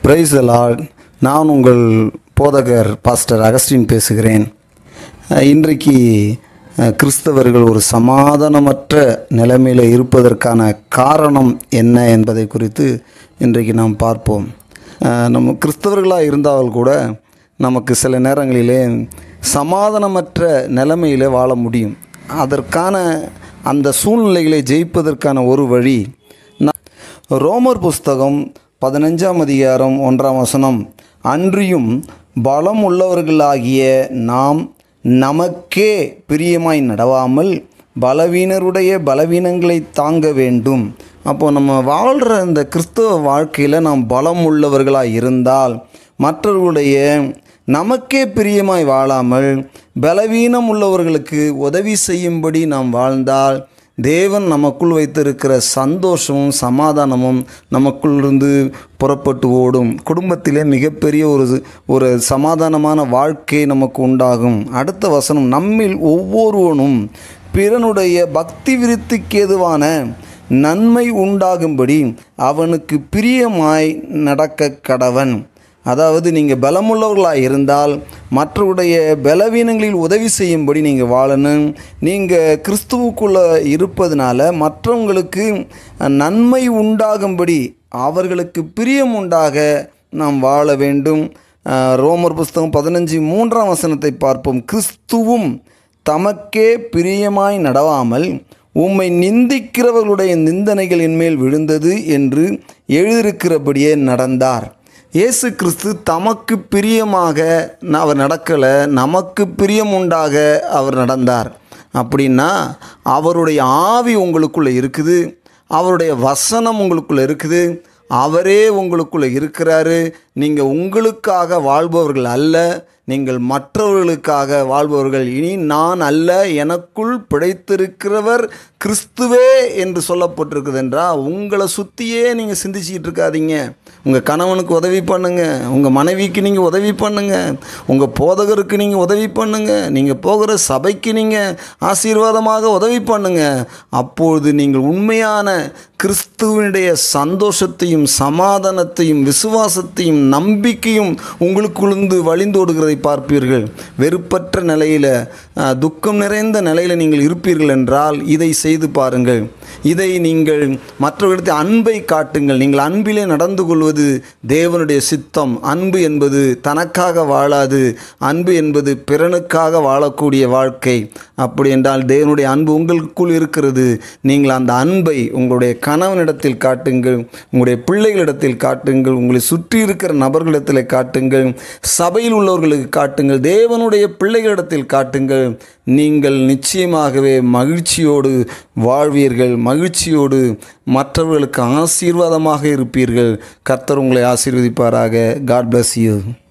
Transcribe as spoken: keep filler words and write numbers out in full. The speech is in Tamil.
Praise the Lord. நான் உங்கள் போதகர் பாஸ்டர் அகஸ்டின் பேசுகிறேன். இன்றைக்கு கிறிஸ்தவர்கள் ஒரு சமாதானமற்ற நிலைமையில் இருப்பதற்கான காரணம் என்ன என்பதை குறித்து இன்றைக்கு நாம் பார்ப்போம். நம்ம கிறிஸ்தவர்களாக இருந்தால் கூட நமக்கு சில நேரங்களிலே சமாதானமற்ற நிலைமையில் வாழ முடியும். அதற்கான அந்த சூழ்நிலைகளை ஜெயிப்பதற்கான ஒரு வழி, ரோமர் புஸ்தகம் பதினஞ்சாம் அதிகாரம் ஒன்றாம் வசனம், அன்றியும் பலம் உள்ளவர்களாகிய நாம் நமக்கே பிரியமாய் நடவாமல் பலவீனருடைய பலவீனங்களை தாங்க வேண்டும். அப்போது நம்ம வாழ்கிற இந்த கிறிஸ்தவ வாழ்க்கையில் நாம் பலம் உள்ளவர்களாக இருந்தால் மற்றவர்களுடைய நமக்கே பிரியமாய் வாழாமல் பலவீனம் உள்ளவர்களுக்கு உதவி செய்யும்படி நாம் வாழ்ந்தால் தேவன் நமக்குள் வைத்திருக்கிற சந்தோஷமும் சமாதானமும் நமக்குள்ளிருந்து புறப்பட்டு ஓடும். குடும்பத்திலே மிகப்பெரிய ஒரு ஒரு சமாதானமான வாழ்க்கை நமக்கு உண்டாகும். அடுத்த வசனம், நம்மில் ஒவ்வொருவனும் பிறனுடைய பக்தி விருத்திக்கு ஏதுவான நன்மை உண்டாகும்படி அவனுக்கு பிரியமாய் நடக்க கடவன். அதாவது நீங்கள் பலமுள்ளவர்களாக இருந்தால் மற்றவருடைய பலவீனங்களில் உதவி செய்யும்படி நீங்கள் வாழணும். நீங்கள் கிறிஸ்துவுக்குள்ளே இருப்பதனால மற்றவங்களுக்கு நன்மை உண்டாகும்படி அவர்களுக்கு பிரியம் உண்டாக நாம் வாழ வேண்டும். ரோமர் புஸ்தகம் பதினஞ்சு மூன்றாம் வசனத்தை பார்ப்போம். கிறிஸ்துவும் தமக்கே பிரியமாய் நடவாமல் உம்மை நிந்திக்கிறவர்களுடைய நிந்தனைகள் என்மேல் விழுந்தது என்று எழுதியிருக்கிறபடியே நடந்தார். இயேசு கிறிஸ்து தமக்கு பிரியமாக அவர் நடக்கலை, நமக்கு பிரியம் உண்டாக அவர் நடந்தார். அப்படின்னா அவருடைய ஆவி உங்களுக்குள்ளே இருக்குது, அவருடைய வசனம் உங்களுக்குள்ளே இருக்குது, அவரே உங்களுக்குள்ளே இருக்கிறாரு. நீங்கள் உங்களுக்காக வாழ்பவர்கள் அல்ல, நீங்கள் மற்றவர்களுக்காக வாழ்பவர்கள். இனி நான் அல்ல, எனக்குள் பிழைத்திருக்கிறவர் கிறிஸ்துவே என்று சொல்லப்பட்டிருக்குது என்றால் உங்களை சுற்றியே நீங்கள் சிந்திச்சிக்கிட்டு இருக்காதீங்க. உங்கள் கணவனுக்கு உதவி பண்ணுங்கள், உங்கள் மனைவிக்கு நீங்கள் உதவி பண்ணுங்கள், உங்கள் போதகருக்கு நீங்கள் உதவி பண்ணுங்கள், நீங்கள் போகிற சபைக்கு நீங்கள் ஆசீர்வாதமாக உதவி பண்ணுங்கள். அப்பொழுது நீங்கள் உண்மையான கிறிஸ்துவனுடைய சந்தோஷத்தையும் சமாதானத்தையும் விசுவாசத்தையும் நம்பிக்கையும் உங்களுக்குள்ளிருந்து வழிந்தோடுகிறதை பார்ப்பீர்கள். வெறுப்பற்ற நிலையில், துக்கம் நிறைந்த நிலையில் நீங்கள் இருப்பீர்கள் என்றால் இதை செய்து பாருங்கள். இதை நீங்கள் மற்றவர்களிடத்தில் அன்பை காட்டுங்கள். நீங்கள் அன்பிலே நடந்து கொள்வது தேவனுடைய சித்தம். அன்பு என்பது தனக்காக வாழாது, அன்பு என்பது பிறனுக்காக வாழக்கூடிய வாழ்க்கை. அப்படி என்றால் தேவனுடைய அன்பு உங்களுக்குள் இருக்கிறது. நீங்கள் அந்த அன்பை உங்களுடைய கணவனிடத்தில் காட்டுங்கள், உங்களுடைய பிள்ளைகளிடத்தில் காட்டுங்கள், உங்களை சுற்றி இருக்கிற நபர்களிடத்தில் காட்டுங்கள், சபையில் உள்ளவர்களுக்கு காட்டுங்கள், தேவனுடைய பிள்ளைகளிடத்தில் காட்டுங்கள். நீங்கள் நிச்சயமாகவே மகிழ்ச்சியோடு வாழ்வீர்கள், மகிழ்ச்சியோடு மற்றவர்களுக்கு ஆசீர்வாதமாக இருப்பீர்கள். கர்த்தர் உங்களை ஆசீர்வதிப்பாராக. God bless you.